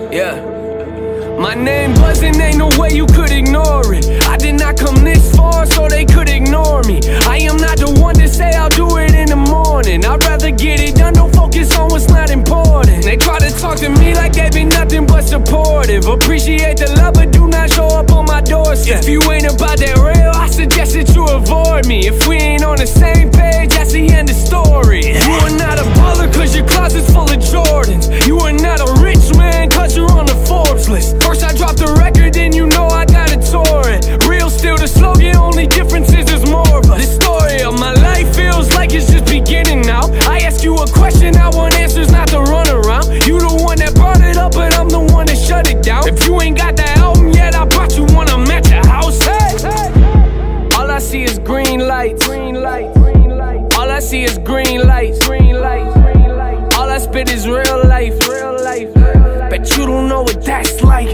Yeah. My name buzzing, ain't no way you could ignore it. I did not come this far so they could ignore me. I am not the one to say I'll do it in the morning. I'd rather get it done, don't focus on what's not important. They try to talk to me like they be nothing but supportive. Appreciate the love but do not show up on my doorstep. If you ain't about that real, I suggest that you avoid me. If we ain't on the same page, that's the end of story. You are not a baller cause your closet's full of Jordans. You are not a rich man cause you're on the Forbes list. First I dropped the record, then you know I gotta tour it. Real still the slogan, only difference is there's more of us. The story of my life feels like it's just beginning now. I ask you a question, I want answers, not to run around. You the one that brought it up, but I'm the one that shut it down. If you ain't got that album yet, I brought you one, I'm at your house. Hey, hey. All I see is green lights, green lights, green lights. All I see is green lights, green lights, green lights. All I spit is real life, real life. Bet you don't know what that's like.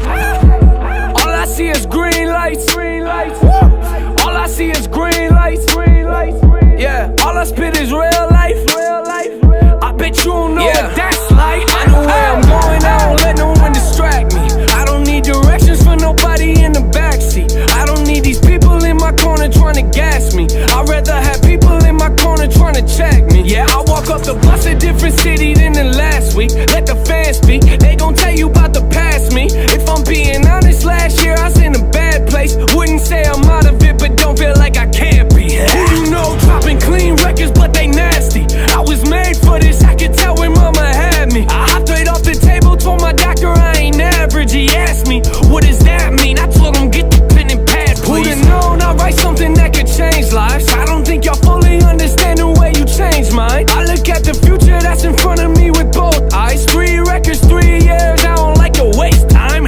All I see is green lights, green lights. All I see is green lights, green lights. Yeah, all I spit is real life, real life. I bet you don't know what that's like. I know where I'm going, I don't let no one distract me. I don't need directions for nobody in the backseat. I don't need these people in my corner trying to gas me. I'd rather have people in my corner trying to check me. Yeah, I walk up the bus a different city than the last week. Let the fans speak, they gon' tell you about the past me. If I'm being honest, last year I was in a bad place. Wouldn't say I'm out of it, but don't feel like I can't be. Who you know dropping clean records, but they nasty. I was made for this, I could tell when mama had me. I hopped right off the table, told my doctor I ain't average. He asked me, what does that mean? I told him, get the pen and pad, please. Who'da known I'd write something that could change lives? I don't think y'all fully understand the way you changed mine. I look at the future that's in front of me with both eyes. 3 records, 3 years, I don't like to waste time.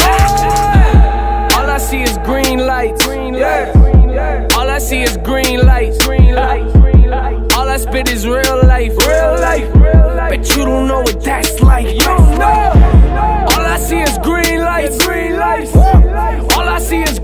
All I see is green lights, green lights. All I see is green lights, green lights. All I spit is real life, real life. Bet you don't know what that's like. You don't know. All I see is green lights, green lights. All I see is